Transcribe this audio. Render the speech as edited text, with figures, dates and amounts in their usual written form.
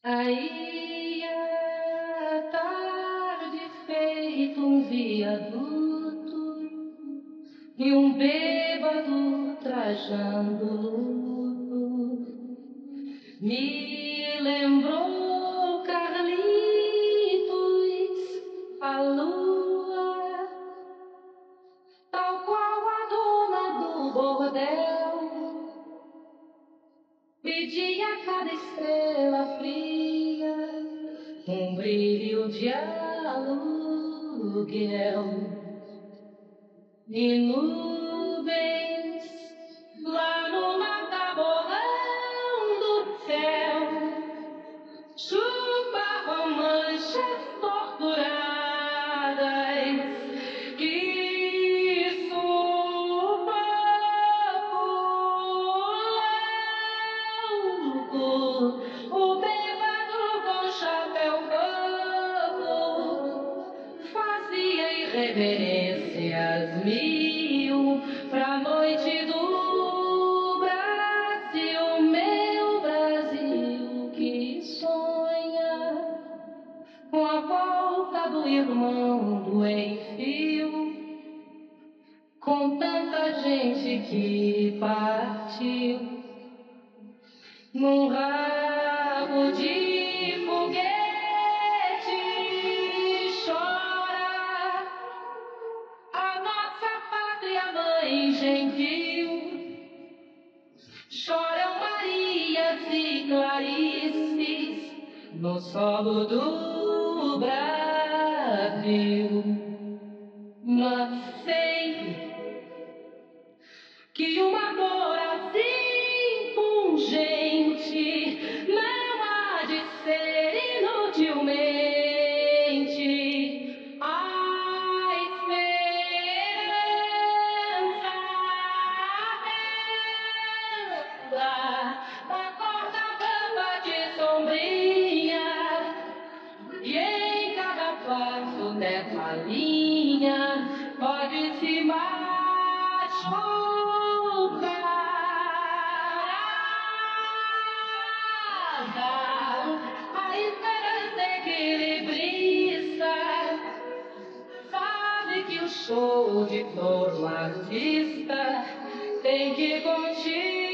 Aí à tarde feito um viaduto e um bêbado trajando luto me lembrou Carlitos, a lua, tal qual a dona do bordel, pedia a cada estrela fria um brilho de aluguel. E nuvens lá no mataborrão do céu chupavam manchas torturadas que sufoco. O bêbado com chapéu branco fazia irreverências mil pra noite do Brasil, meu Brasil que sonha com a volta do irmão do enfio, com tanta gente que partiu num rabo de foguete. Chora a nossa pátria mãe gentil, choram Marias e Clarices no solo do Brasil. Mas sei que uma dor assim pungente não há de ser inutilmente a esperança da corda bamba de sombrinha, e em cada passo dessa linha pode-se machucar. A esperança equilibrista sabe que o show de todo artista tem que continuar.